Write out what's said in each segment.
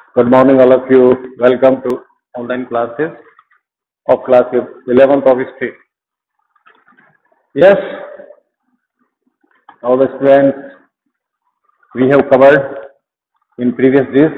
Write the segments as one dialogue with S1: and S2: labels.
S1: Good morning, all of you. Welcome to online classes of class 11th of history. Yes, all the students we have covered in previous days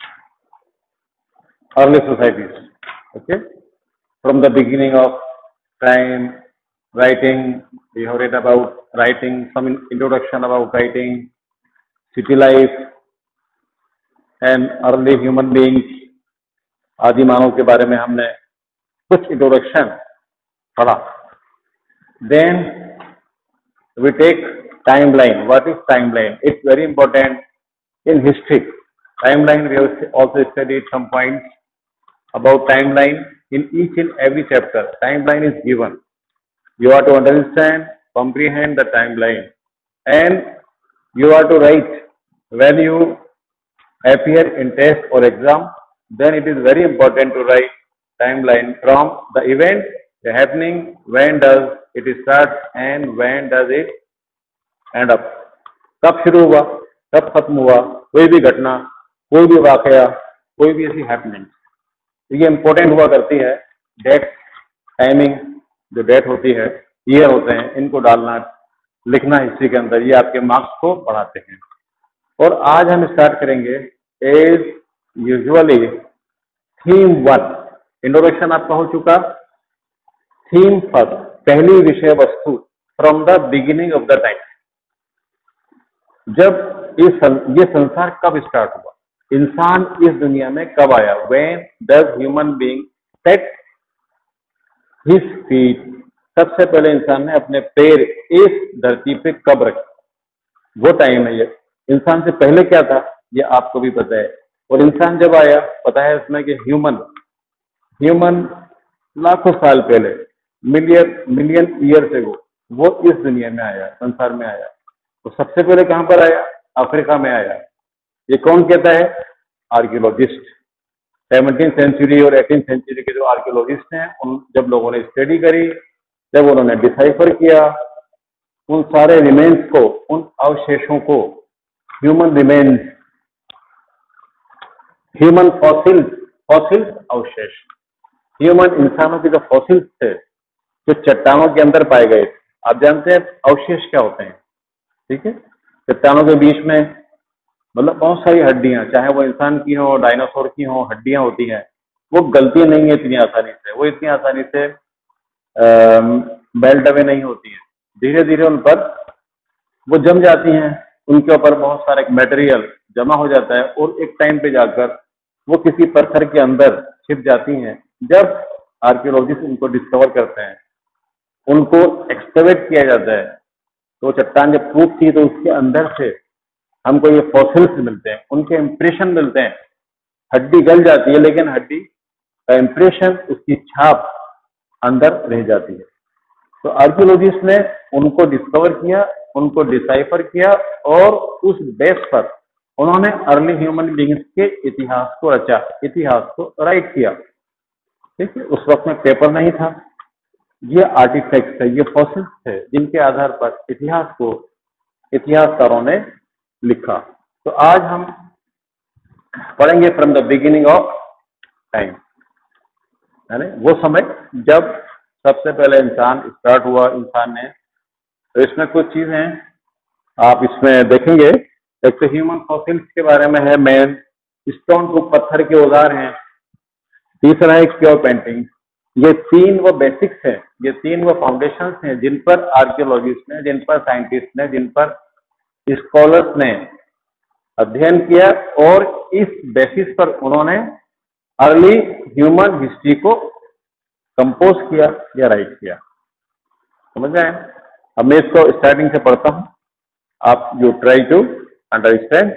S1: early societies. Okay, from the beginning of time, writing. We have read about writing, some introduction about writing, city life, and early human beings. आदि मानव के बारे में हमने कुछ introduction पढ़ा. Then we take timeline. What is timeline? It's very important in history. Timeline, we have also studied some points about timeline in each and every chapter. Timeline is given. You have to understand, comprehend the timeline, and you have to write when you appear in test or exam. Then it is very important to write timeline from the event, the happening, when does it start and when does it end up. कब शुरू हुआ, कब खत्म हुआ, कोई भी घटना, कोई भी वाकया, कोई भी ऐसी हैपनिंग, ये इम्पोर्टेंट हुआ करती है. डेट, टाइमिंग, जो डेट होती है, ईयर होते हैं, इनको डालना, लिखना हिस्ट्री के अंदर, ये आपके मार्क्स को बढ़ाते हैं. और आज हम स्टार्ट करेंगे एज यूजुअली थीम 1. इंट्रोडक्शन आपका हो चुका. थीम फर्स्ट, पहली विषय वस्तु from the beginning of the time. जब ये संसार कब स्टार्ट हुआ, इंसान इस दुनिया में कब आया. When does human being set his feet, सबसे पहले इंसान ने अपने पैर इस धरती पे कब रखे, वो टाइम है. ये इंसान से पहले क्या था ये आपको भी पता है. और इंसान जब आया, पता है उसमें कि ह्यूमन लाखों साल पहले, मिलियन ईयर से वो इस दुनिया में आया, संसार में आया. तो सबसे पहले कहां पर आया, अफ्रीका में आया. ये कौन कहता है, आर्कियोलॉजिस्ट. 17th सेंचुरी और 18th सेंचुरी के जो आर्कियोलॉजिस्ट हैं, उन जब लोगों ने स्टडी करी, जब उन्होंने डिसाइफर किया उन सारे रिमेन्स को, उन अवशेषों को, ह्यूमन रिमेन्स, ह्यूमन फॉसिल्स अवशेष, ह्यूमन इंसानों के जो फॉसिल्स थे, जो चट्टानों के अंदर पाए गए. आप जानते हैं अवशेष क्या होते हैं, ठीक है. चट्टानों के बीच में मतलब बहुत सारी हड्डियां, चाहे वो इंसान की हो, डायनासोर की हो, हड्डियां होती हैं. वो गलती नहीं है इतनी आसानी से, वो इतनी आसानी से बेल्ट अवे नहीं होती है. धीरे धीरे उन पर वो जम जाती हैं, उनके ऊपर बहुत सारा मटेरियल जमा हो जाता है और एक टाइम पे जाकर वो किसी पत्थर के अंदर छिप जाती हैं. जब आर्कियोलॉजिस्ट उनको डिस्कवर करते हैं, उनको एक्सकवेट किया जाता है, तो चट्टान जब टूटती है तो उसके अंदर से हमको ये फॉसिल्स मिलते हैं, उनके इंप्रेशन मिलते हैं. हड्डी गल जाती है लेकिन हड्डी का इंप्रेशन, उसकी छाप अंदर रह जाती है. तो आर्कियोलॉजिस्ट ने उनको डिस्कवर किया, उनको डिसाइफर किया और उस बेस पर उन्होंने अर्ली ह्यूमन बीइंग्स के इतिहास को रचा, इतिहास को राइट किया. ठीक है, उस वक्त में पेपर नहीं था. ये आर्टिफैक्ट्स थे, ये फॉसिल्स थे, जिनके आधार पर इतिहास को इतिहासकारों ने लिखा. तो आज हम पढ़ेंगे from the beginning of time, यानी वो समय जब सबसे पहले इंसान स्टार्ट हुआ, इंसान ने. तो इसमें कुछ चीजें आप इसमें देखेंगे. एक तो ह्यूमन फॉसिल्स के बारे में है, मैन, स्टोन को पत्थर के औजार हैं. तीसरा है क्योर पेंटिंग. ये तीन वो बेसिक्स हैं, ये तीन वो फाउंडेशंस हैं जिन पर आर्कियोलॉजिस्ट ने, जिन पर साइंटिस्ट ने, जिन पर स्कॉलर्स ने अध्ययन किया और इस बेसिस पर उन्होंने अर्ली ह्यूमन हिस्ट्री को कंपोज किया या राइट किया. समझ गए. अब मैं इसको स्टार्टिंग से पढ़ता हूं, आप यू ट्राई टू अंडरस्टैंड.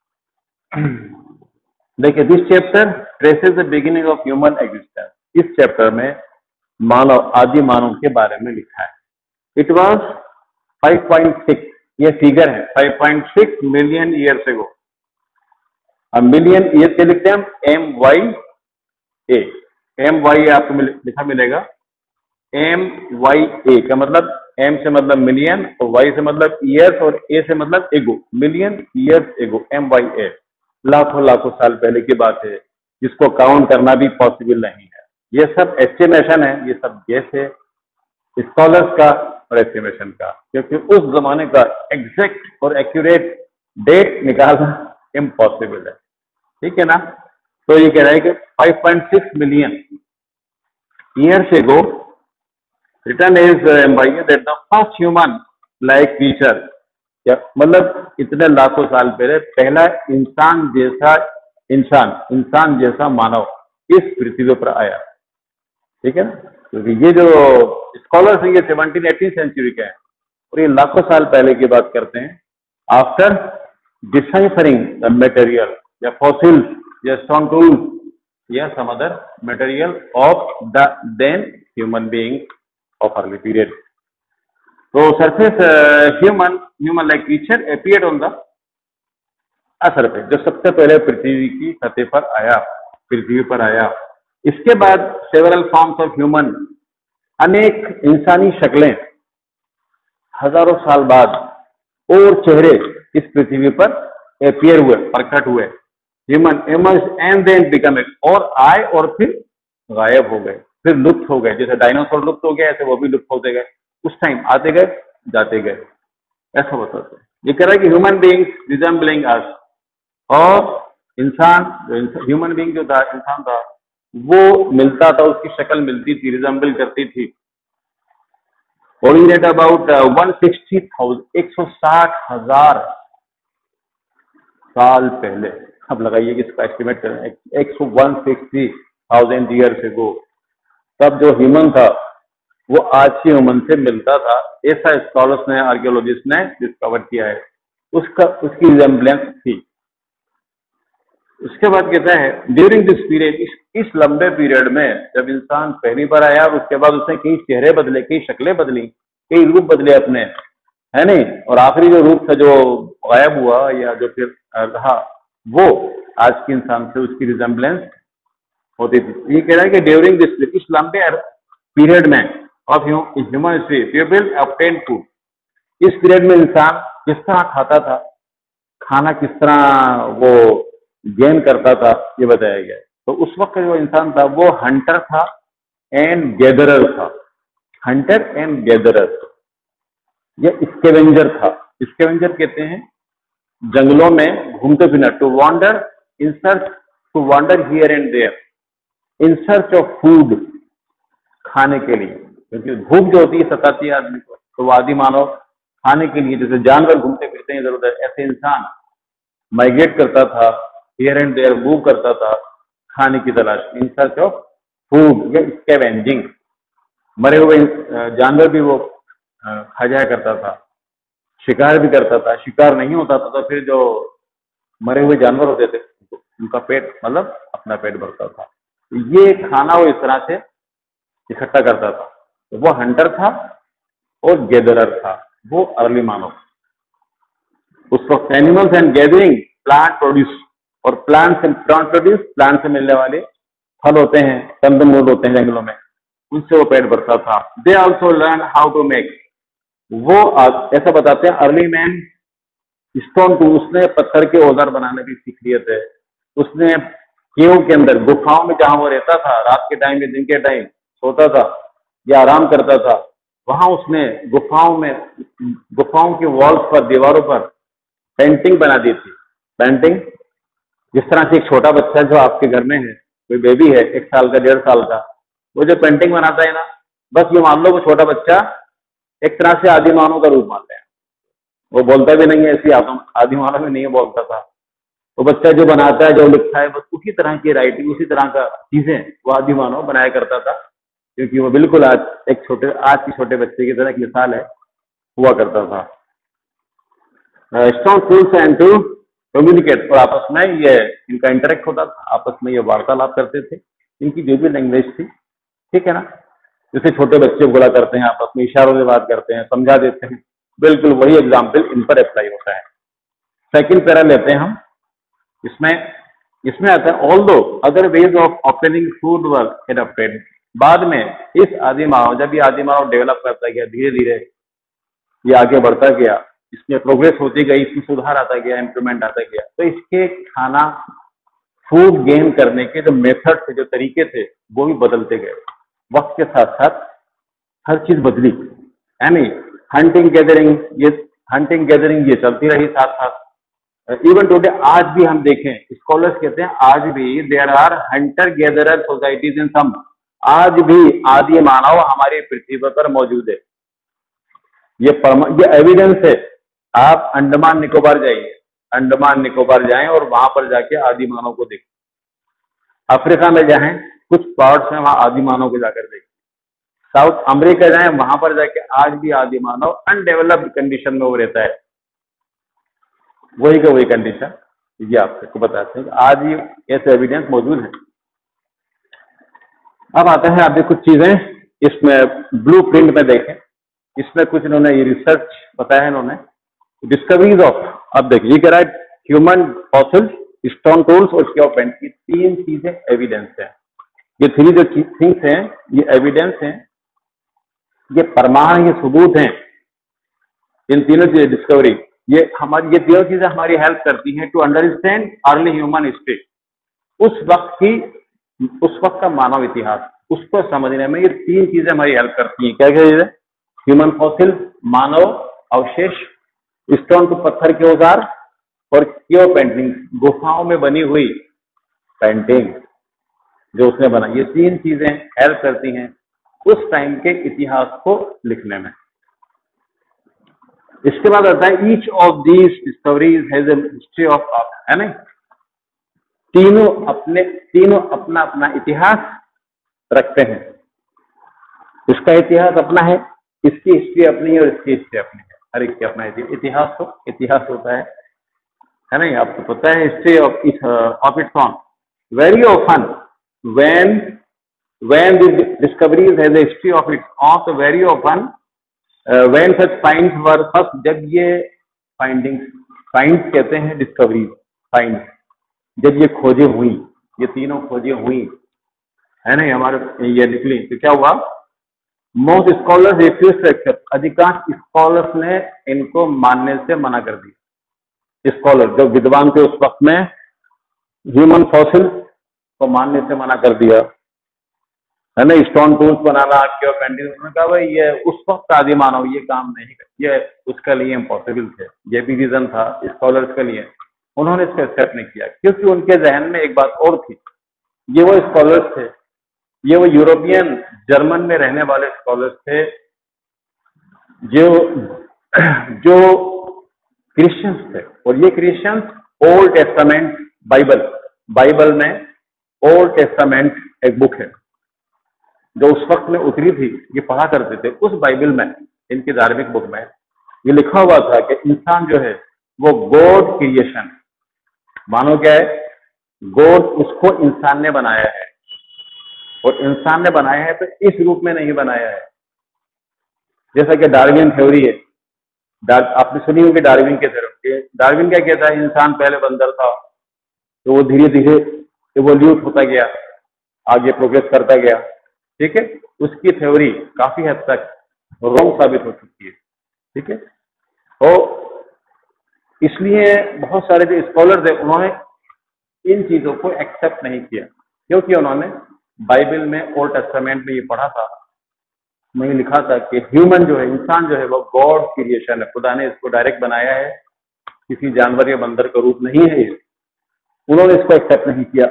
S1: देखिए, this chapter traces the beginning of human existence. इस चैप्टर में मानव, आदि मानव के बारे में लिखा है. इट वाज 5.6, ये फिगर है, 5.6 मिलियन ईयर्स एगो. अब मिलियन ईयर के लिखते हैं हम MYA. MYA आपको लिखा मिलेगा. MYA का मतलब M से मतलब मिलियन और Y से मतलब ईयर्स और A से मतलब एगो, मिलियन ईयर्स एगो, MYA. लाखों लाखों साल पहले की बात है, जिसको काउंट करना भी पॉसिबल नहीं है। ये सब एस्टिमेशन है, ये सब गेस है स्कॉलर्स का और एस्टिमेशन का, क्योंकि उस जमाने का एग्जैक्ट और एक्यूरेट डेट निकालना इम्पॉसिबल है। ठीक है ना। तो ये कह रहा है कि 5.6 million years ago return is एम्बाइड that the first human like creature, क्या मतलब इतने लाखों साल पहले पहला इंसान जैसा मानव इस पृथ्वी पर आया। ठीक है ना। क्योंकि ये जो स्कॉलर्स हैं ये 17-18 सेंचुरी के हैं और ये लाखों साल पहले की बात करते हैं। आफ्टर डिसाइफरिंग द मटेरियल या फॉसिल्स या स्टोन टूल्स या some other material of the then human being of early period, तो surface human like creature appeared on the surface, जो सबसे पहले पृथ्वी की सतह पर आया, पृथ्वी पर आया। इसके बाद सेवरल फॉर्म्स ऑफ ह्यूमन, अनेक इंसानी शक्लें हजारों साल बाद और चेहरे इस पृथ्वी पर अपीयर हुए, प्रकट हुए। Human emerge and then become it, और आए और फिर गायब हो गए, फिर लुप्त हो गए। जैसे डायनासोर लुप्त हो गया ऐसे वो भी लुप्त होते गए, उस टाइम आते गए जाते गए, ऐसा बताते हैं। ये कह रहा है कि ह्यूमन बीइंग्स रिजेंबलिंग अस, और इंसान ह्यूमन बीइंग जो था, इंसान था, वो मिलता था, उसकी शक्ल मिलती थी, रिजेंबल करती थी। ओरिजिनेट अबाउट 160,000 साल पहले। अब लगाइए कि इसका एस्टिमेट करें 160,000 ईयर्स एगो, तब जो ह्यूमन था वो आज की ह्यूमन से मिलता था, ऐसा स्कॉलर्स ने, आर्कियोलॉजिस्ट ने डिस्कवर किया है। उसकी रिजेंबलेंस थी। उसके बाद कहता है ड्यूरिंग दिस पीरियड, इस लंबे पीरियड में जब इंसान पहली बार आया और उसके बाद उसने कई चेहरे बदले, कई शक्लें बदली, कई रूप बदले अपने, है नहीं, और आखिरी जो रूप था जो गायब हुआ या जो फिर रहा, वो आज के इंसान से उसकी रिजेंबलेंस होती थी। ये कह रहा है कि ड्यूरिंग दिस, इस लंबे पीरियड में of human history, people obtain food, इस पीरियड में इंसान किस तरह खाता था, खाना किस तरह वो गेन करता था, ये बताया गया है। तो उस वक्त जो इंसान था वो हंटर था एंड गैदरर था। हंटर एंड गैदरर, ये स्कैवेंजर था। स्कैवेंजर कहते हैं जंगलों में घूमते फिरना, to wander in search, to wander here and there in search of food, खाने के लिए, क्योंकि भूख जो होती है सताती है आदमी को, तो वो आदि मानव खाने के लिए, जैसे जानवर घूमते फिरते हैं इधर उधर, ऐसे इंसान माइग्रेट करता था, हियर एंड देयर मूव करता था खाने की तलाश, इन सर्च ऑफ फूड या स्कैवेंजिंग। मरे हुए जानवर भी वो खा जाया करता था, शिकार भी करता था। शिकार नहीं होता था तो फिर जो मरे हुए जानवर होते थे उनका पेट, मतलब अपना पेट भरता था। ये खाना वो इस तरह से इकट्ठा करता था। तो वो हंटर था और गैदरर था, वो अर्ली मानव। उस वक्त animals and gathering plant produce, और plants and plant produce, plant से मिलने वाले फल होते हैं, कंदमूल होते हैं जंगलों में, उनसे वो पेट भरता था। They also learn how to make, वो ऐसा बताते हैं अर्ली मैन स्टोन टू, उसने पत्थर के औजार बनाने की सीख लिए थे। उसने केव के अंदर, गुफाओं में जहां वो रहता था, रात के टाइम या दिन के टाइम सोता था या आराम करता था, वहां उसने गुफाओं के वॉल्स पर, दीवारों पर पेंटिंग बना दी थी। पेंटिंग जिस तरह से एक छोटा बच्चा जो आपके घर में है, कोई बेबी है 1 साल का 1.5 साल का, वो जो पेंटिंग बनाता है ना, बस ये मान लो वो छोटा बच्चा एक तरह से आदि मानव का रूप मान रहे हैं। वो बोलता भी नहीं है, ऐसी आदि मानव में नहीं बोलता था। वो बच्चा जो बनाता है, जो लिखता है, बस उसी तरह की राइटिंग, उसी तरह का चीजें वो आदि मानव बनाया करता था, क्योंकि वो बिल्कुल आज के छोटे बच्चे की तरह एक मिसाल है, हुआ करता था। Strong tools and to communicate, और आपस में ये इनका इंटरेक्ट होता था, आपस में ये वार्तालाप करते थे, इनकी जो भी लैंग्वेज थी। ठीक है ना। जैसे छोटे बच्चे बोला करते हैं, आपस में इशारों से बात करते हैं, समझा देते हैं, बिल्कुल वही एग्जाम्पल इन पर अप्लाई होता है। सेकंड पैरा लेते हैं हम, इसमें आता है although other ways of obtaining food were adopted. बाद में इस आदि मानव, जब ये आदि मानव डेवलप करता गया, धीरे धीरे ये आगे बढ़ता गया, इसमें प्रोग्रेस होती गई, इसमें सुधार आता गया, इम्प्रूवमेंट आता गया। तो इसके खाना फूड गेन करने के जो मेथड थे, जो तरीके थे, वो भी बदलते गए। वक्त के साथ साथ हर चीज बदली, है नहीं। हंटिंग गैदरिंग ये चलती रही साथ साथ। इवन टुडे आज भी हम देखें, स्कॉलर्स कहते हैं आज भी there are hunter gatherer societies in some, आज भी आदि मानव हमारी पृथ्वी पर मौजूद है। ये एविडेंस है। आप अंडमान निकोबार जाइए, अंडमान निकोबार जाएं और वहां पर जाके आदि मानव को देखें। अफ्रीका में जाएं, कुछ पार्ट्स में वहां आदि मानव को जाकर देखें। साउथ अमेरिका जाएं, वहां पर जाके आज भी आदि मानव अनडेवलप्ड कंडीशन में वो रहता है, वही का वही कंडीशन। ये आपको बताते हैं कि आज ही ऐसे एविडेंस मौजूद है। अब आता है, आप कुछ चीजें इसमें ब्लू प्रिंट में देखें, इसमें कुछ इन्होंने ये रिसर्च बताया है इन्होंने, डिस्कवरीज ऑफ। अब देखिए, ये कह रहा है ह्यूमन फॉसिल्स, स्टोन टूल्स और क्यों पेंट की 3 चीजें एविडेंस है। ये 3 जो थिंग्स हैं, ये एविडेंस हैं, ये प्रमाण, ये सबूत हैं। इन तीनों चीजें डिस्कवरी, ये तीनों चीजें हमारी हेल्प करती हैं to understand early human history. उस वक्त का मानव इतिहास, उसको समझने में ये 3 चीजें हमारी हेल्प करती हैं। क्या क्या चीजें? ह्यूमन फॉसिल, मानव अवशेष, स्टोन टू पत्थर के औजार, और क्यों पेंटिंग, गुफाओं में बनी हुई पेंटिंग जो उसने बनाई। ये 3 चीजें हेल्प करती हैं उस टाइम के इतिहास को लिखने में। इसके बाद आता है each of these discoveries has a history of art, है ना। तीनों अपना अपना इतिहास रखते हैं। इसका इतिहास अपना है, इसकी हिस्ट्री अपनी है और इसकी हिस्ट्री अपनी है। हर एक की अपना इतिहास होता है ना। आपको पता है history of its on. Very often when the discoveries has a history of its own, so very often when such finds were first, जब ये finds कहते हैं discoveries, finds, जब ये खोजें हुई, ये तीनों खोजें हुई, है ना, हमारे ये निकली, तो क्या हुआ? Most scholars refuse to accept, अधिकांश स्कॉलर्स ने इनको मानने से मना कर दिया। स्कॉलर जो विद्वान थे उस वक्त में, ह्यूमन फॉसिल को मानने से मना कर दिया, है ना। स्टोन टूल्स बनाना, क्यों पेंटिंग, उन्होंने कहा भाई ये उस वक्त आदि मानव ये काम नहीं कर, ये उसके लिए इम्पॉसिबल थे। ये भी रीजन था स्कॉलर्स के लिए, उन्होंने इसको एक्सेप्ट नहीं किया, क्योंकि उनके जहन में एक बात और थी। ये वो स्कॉलर्स थे, ये वो यूरोपियन जर्मन में रहने वाले स्कॉलर्स थे जो क्रिश्चियंस थे। और ये क्रिश्चियंस ओल्ड टेस्टामेंट, बाइबल में ओल्ड टेस्टामेंट एक बुक है जो उस वक्त में उतरी थी, ये पढ़ा करते थे। उस बाइबल में, इनकी धार्मिक बुक में ये लिखा हुआ था कि इंसान जो है वो गॉड क्रिएशन, मानो क्या है, गॉड उसको इंसान ने बनाया है, और इंसान ने बनाया है तो इस रूप में नहीं बनाया है। जैसा कि डार्विन थ्योरी है, आपने सुनी होगी डार्विन के थ्योरी। डार्विन क्या कहता है, इंसान पहले बंदर था, तो वो धीरे धीरे इवोल्यूट होता गया, आगे प्रोग्रेस करता गया, ठीक है। उसकी थ्योरी काफी हद तक रॉन्ग साबित हो चुकी है, ठीक है। तो इसलिए बहुत सारे जो स्कॉलर्स हैं उन्होंने इन चीजों को एक्सेप्ट नहीं किया, क्योंकि उन्होंने बाइबल में, ओल्ड टेस्टामेंट में ये पढ़ा था, में लिखा था कि ह्यूमन जो है, इंसान जो है वो गॉड क्रिएशन है, खुदा ने इसको डायरेक्ट बनाया है, किसी जानवर या बंदर का रूप नहीं है ये। उन्होंने इसको एक्सेप्ट नहीं किया।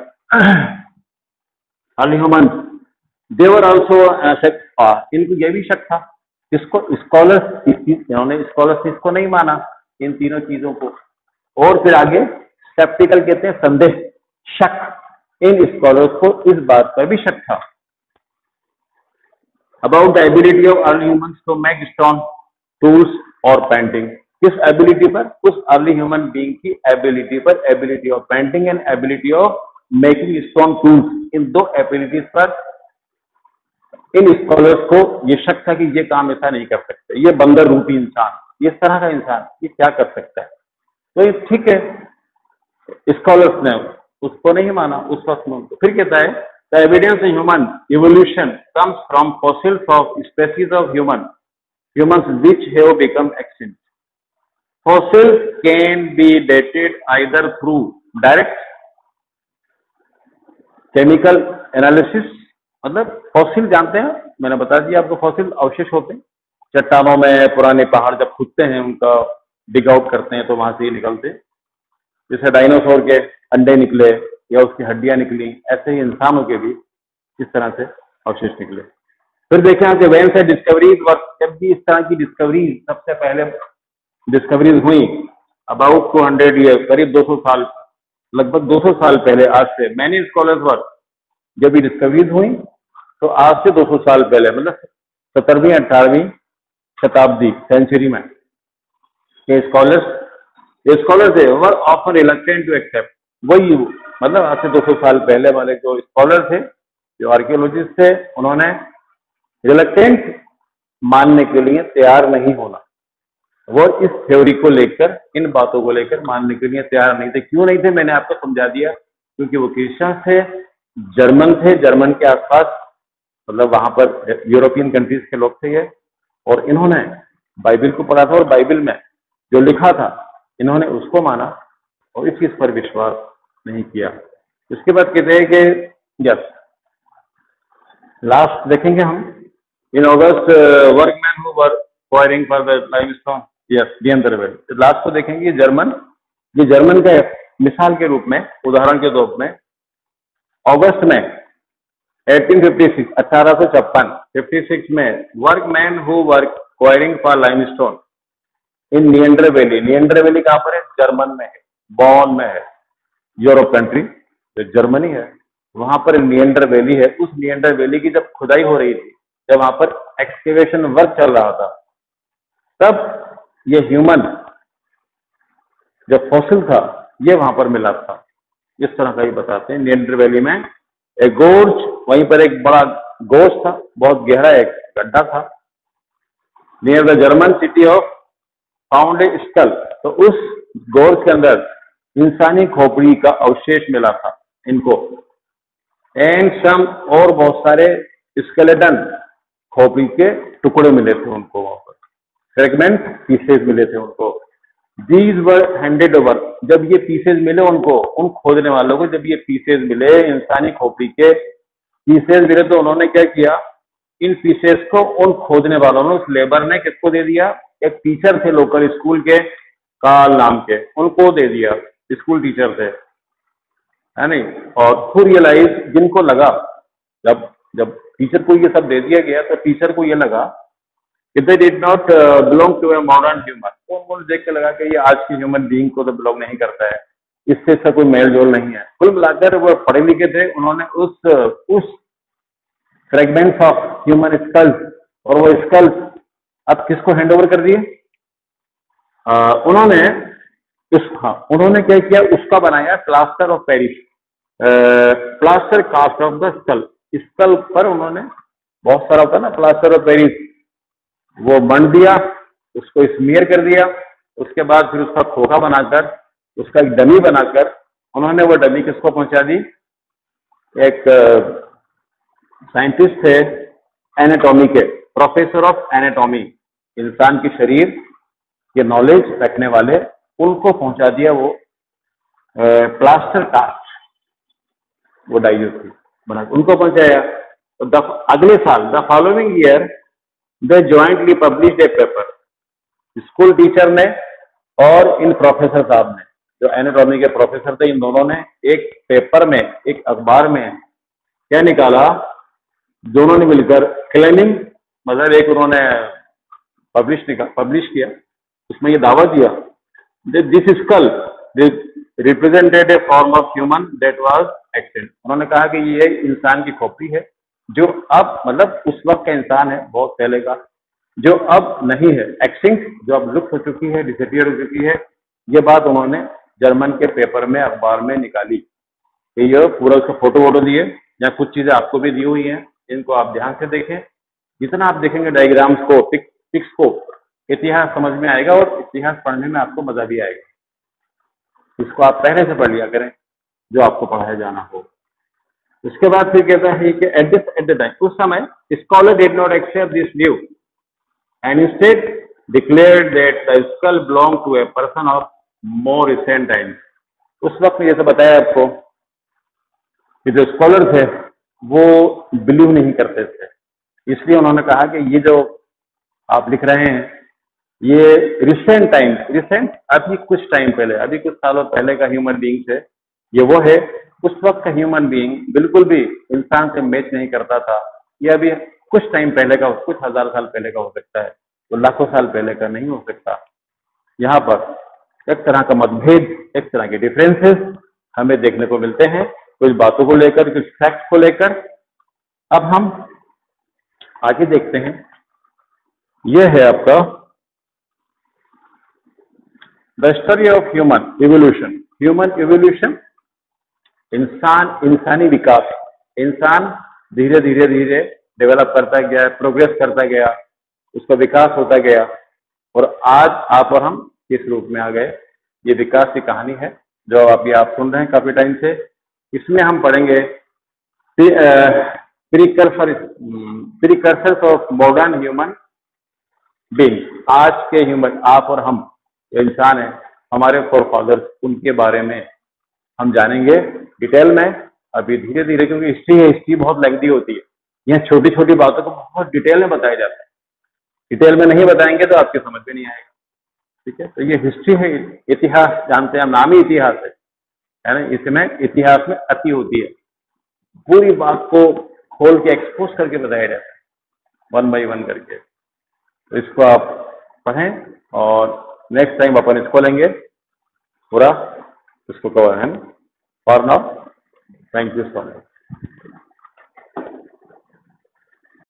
S1: अर्ली ह्यूमन देवर ऑल्सो, इनको यह भी शक था, इसको स्कॉलर्स ने इसको नहीं माना, इन तीनों चीजों को। और फिर आगे स्केप्टिकल कहते हैं, संदेह, शक। इन स्कॉलर्स को इस बात पर भी शक था about the ability of early humans to make stone tools और पेंटिंग। किस एबिलिटी पर? उस अर्ली ह्यूमन बीइंग की एबिलिटी पर, ability of painting and ability of making stone tools. इन 2 एबिलिटीज पर इन स्कॉलर्स को ये शक था कि ये काम ऐसा नहीं कर सकते, ये बंदर रूपी इंसान, इस तरह का इंसान ये क्या कर सकता है। तो ये ठीक है, स्कॉलर्स ने उसको नहीं माना उस वक्त में। तो फिर कहता है the evidence in human evolution comes from fossils of species of humans which have become extinct. fossils can be dated either through direct chemical analysis, मतलब फॉसिल जानते हैं, मैंने बता दिया आपको, फॉसिल अवशेष होते हैं चट्टानों में, पुराने पहाड़ जब खुदते हैं उनका डिग आउट करते हैं तो वहां से ही निकलते हैं, जैसे डायनासोर के अंडे निकले या उसकी हड्डियां निकली, ऐसे ही इंसानों के भी इस तरह से अवशेष निकले। फिर देखें आपके वैन से डिस्कवरीज वर्क, जब भी इस तरह की डिस्कवरी सबसे पहले डिस्कवरीज हुई अबाउट 200 ईयर, करीब 200 साल, लगभग 200 साल पहले आज से, मैनी स्कॉलर्स वर्क, जब ये डिस्कवरीज हुई तो आज से 200 साल पहले, मतलब 17वीं 18वीं शताब्दी सेंचुरी में, ये स्कॉलर्स थे were often reluctant to accept, वही मतलब आज से 200 साल पहले वाले जो स्कॉलर थे, जो आर्कियोलॉजिस्ट थे, उन्होंने रिलक्टेंट मानने के लिए तैयार नहीं होना, वो इस थ्योरी को लेकर, इन बातों को लेकर मानने के लिए तैयार नहीं थे। क्यों नहीं थे मैंने आपको समझा दिया, क्योंकि वो क्रिश्चियन थे, जर्मन थे, जर्मन के आसपास, मतलब वहां पर यूरोपियन कंट्रीज के लोग थे ये, और इन्होंने बाइबल को पढ़ा था और बाइबल में जो लिखा था इन्होंने उसको माना और इस चीज पर विश्वास नहीं किया। उसके बाद कहते हैं कि यस, लास्ट देखेंगे हम, in August workman who were quarrying for the limestone, yes the अंदर वेल, लास्ट को देखेंगे जर्मन, ये जर्मन का मिसाल के रूप में, उदाहरण के रूप में, अगस्त में 1856 1856 में workman who were quarrying for limestone in Neander valley, Neander valley कहां पर है? जर्मन में है, बॉन में है, यूरोप कंट्री जो जर्मनी है, वहां पर नियंडर वैली है। उस नियंडर वैली की जब खुदाई हो रही थी, जब वहां पर एक्सकेवेशन वर्क चल रहा था, तब ये ह्यूमन जो फॉसिल था ये वहां पर मिला था, इस तरह का ही बताते हैं। नियंडर वैली में एक गोर्ज, वहीं पर एक बड़ा गोश था, बहुत गहरा एक गड्ढा था, near the German city of found a skull, तो उस गोर्ज के अंदर इंसानी खोपड़ी का अवशेष मिला था इनको, एंड सम, और बहुत सारे स्केलेटन, खोपड़ी के टुकड़े मिले थे उनको, वहां पर फ्रेगमेंट पीसेज मिले थे उनको। दीज वर हैंडेड ओवर, जब ये पीसेज मिले उनको, उन खोजने वालों को जब ये पीसेज मिले, इंसानी खोपड़ी के पीसेज मिले, तो उन्होंने क्या किया, इन पीसेज को उन खोजने वालों ने, उस लेबर ने किसको दे दिया? एक टीचर थे लोकल स्कूल के, कार्ल नाम के, उनको दे दिया, स्कूल टीचर थे, है नहीं। और हु रियलाइज, जिनको लगा, जब टीचर को ये सब दे दिया गया तो टीचर को ये लगा कि they did not belong to a modern human, उनको देख के लगा कि ये आज की ह्यूमन बीइंग को तो बिलोंग नहीं करता है, इससे इसका कोई मेल जोल नहीं है। कुल मिलाकर वो पढ़े लिखे थे, उन्होंने उस फ्रेगमेंट्स ऑफ ह्यूमन स्कल्स, और वो स्कल्स अब किसको हैंड ओवर कर दिए? उन्होंने क्या किया, उसका बनाया plaster of Paris, plaster cast of the skull, skull पर उन्होंने, बहुत सारा होता है ना प्लास्टर ऑफ पेरिस, वो बन दिया, उसको स्मीयर कर दिया, उसके बाद फिर उसका खोखा बनाकर, उसका एक डमी बनाकर, उन्होंने वो डमी किसको पहुंचा दी? एक साइंटिस्ट थे एनाटॉमी के, प्रोफेसर ऑफ एनाटॉमी, इंसान के शरीर के नॉलेज रखने वाले, उनको पहुंचा दिया वो प्लास्टर कास्ट, वो डाई जो थी बना, उनको पहुंचाया। तो अगले साल, the following year, they jointly publish a paper, school teacher ने और इन प्रोफेसर साहब ने, जो एनाटॉमी के प्रोफेसर थे, इन दोनों ने एक पेपर में, एक अखबार में क्या निकाला, दोनों ने मिलकर क्लेमिंग, मतलब एक उन्होंने पब्लिश किया, उसमें ये दावा दिया, this skull represented a form of human that was extinct. उन्होंने कहा कि ये इंसान की खोपड़ी है जो अब, मतलब उस वक्त का इंसान है, बहुत पहले का, जो अब नहीं है, एक्सटिंक्ट, जो अब लुप्त हो चुकी है, डिसअपियर हो चुकी है। ये बात उन्होंने जर्मन के पेपर में, अखबार में निकाली। ये पूरा उसका फोटो वोटो दिए, या कुछ चीजें आपको भी दी हुई हैं, इनको आप ध्यान से देखें, जितना आप देखेंगे डायग्राम्स को, पिक्स को, इतिहास समझ में आएगा और इतिहास पढ़ने में आपको मजा भी आएगा। इसको आप पहले से पढ़ लिया करें जो आपको पढ़ाया जाना हो। उसके बाद फिर कहता है कि एट द टाइम, उस समय scholar did not accept this new and instead declared that the skull belonged to a person of more recent times. उस वक्त में जैसे बताया आपको कि जो स्कॉलर थे वो बिलीव नहीं करते थे, इसलिए उन्होंने कहा कि ये जो आप लिख रहे हैं ये रिसेंट टाइम, रिसेंट अभी कुछ टाइम पहले, अभी कुछ सालों पहले का ह्यूमन बीइंग है, ये वो है। उस वक्त का ह्यूमन बीइंग बिल्कुल भी इंसान से मैच नहीं करता था। ये अभी कुछ टाइम पहले का, कुछ हजार साल पहले का हो सकता है, वो लाखों साल पहले का नहीं हो सकता। यहाँ पर एक तरह का मतभेद, एक तरह के डिफरेंसेस हमें देखने को मिलते हैं, कुछ बातों को लेकर, कुछ फैक्ट्स को लेकर। अब हम आगे देखते हैं, यह है आपका the story of human evolution. Human evolution, इंसानी विकास। इंसान धीरे धीरे धीरे डेवलप करता गया, प्रोग्रेस करता गया, उसका विकास होता गया, और आज आप और हम किस रूप में आ गए, ये विकास की कहानी है जो अभी आप सुन रहे हैं काफी टाइम से। इसमें हम पढ़ेंगे precursors of modern human being. आज के ह्यूमन, आप और हम जो इंसान है, हमारे फोरफादर्स, उनके बारे में हम जानेंगे डिटेल में अभी धीरे धीरे, क्योंकि हिस्ट्री है, हिस्ट्री बहुत लेंथी होती है। यहाँ छोटी छोटी बातों को बहुत डिटेल में बताया जाता है, डिटेल में नहीं बताएंगे तो आपके समझ में नहीं आएगा, ठीक है। तो ये हिस्ट्री है, इतिहास जानते हैं हम, नाम ही इतिहास है ना। इसमें इतिहास में अति होती है, पूरी बात को खोल के एक्सपोज करके बताया जाता है, वन बाई वन करके। तो इसको आप पढ़ें और नेक्स्ट टाइम अपन इसको लेंगे पूरा, इसको कवर है। For now, thank you so much.